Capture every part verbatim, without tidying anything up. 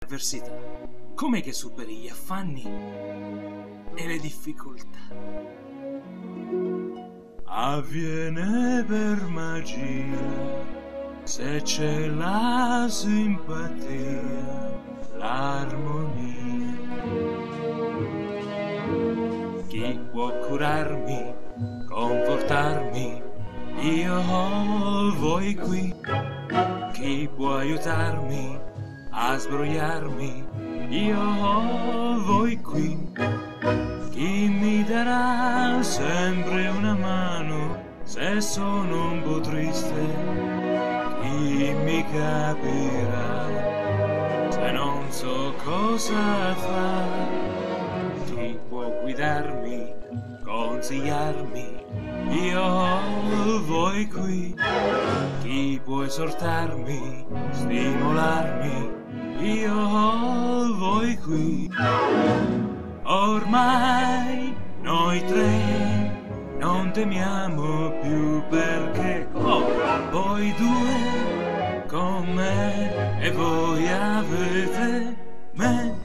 L'avversità, com'è che superi gli affanni e le difficoltà? Avviene per magia, se c'è la simpatia, l'armonia. Chi può curarmi, confortarmi, io ho voi qui. Chi può aiutarmi a sbrogliarmi, io ho voi qui. Chi mi darà sempre una mano se sono un po' triste? Chi mi capirà se non so cosa fare? Chi può guidarmi, consigliarmi, io ho voi qui. Chi può esortarmi, stimolarmi, io ho voi qui. Ormai noi tre non temiamo più perché oh, voi due con me e voi avete me.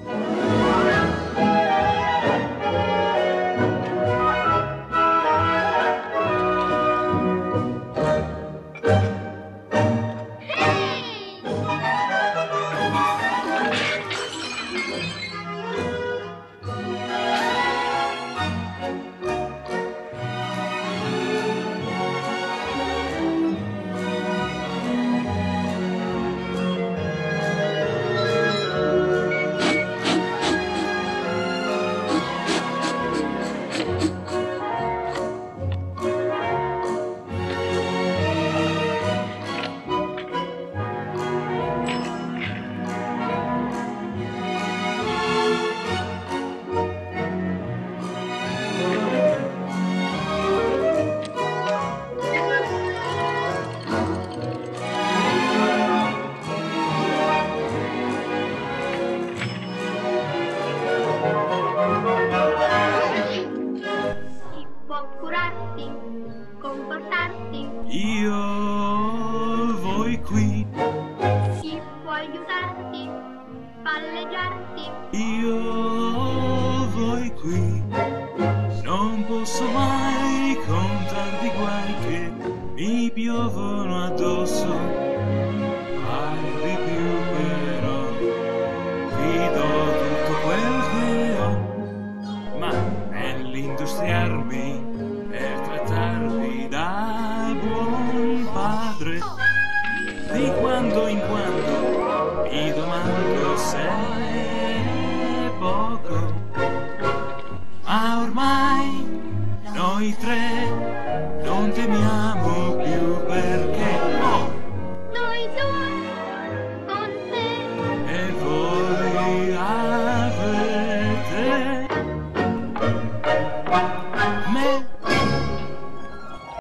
Curarti, comportarti, Io ho voi qui. chi può aiutarti, palleggiarti, Io ho voi qui. Non posso mai contarvi guai che mi piovono addosso. Mai di più però vi do tutto quel che ho. Ma nell'industriarmi per trattarvi da buon padre, di quando in quando mi domando se è poco, ma ormai noi tre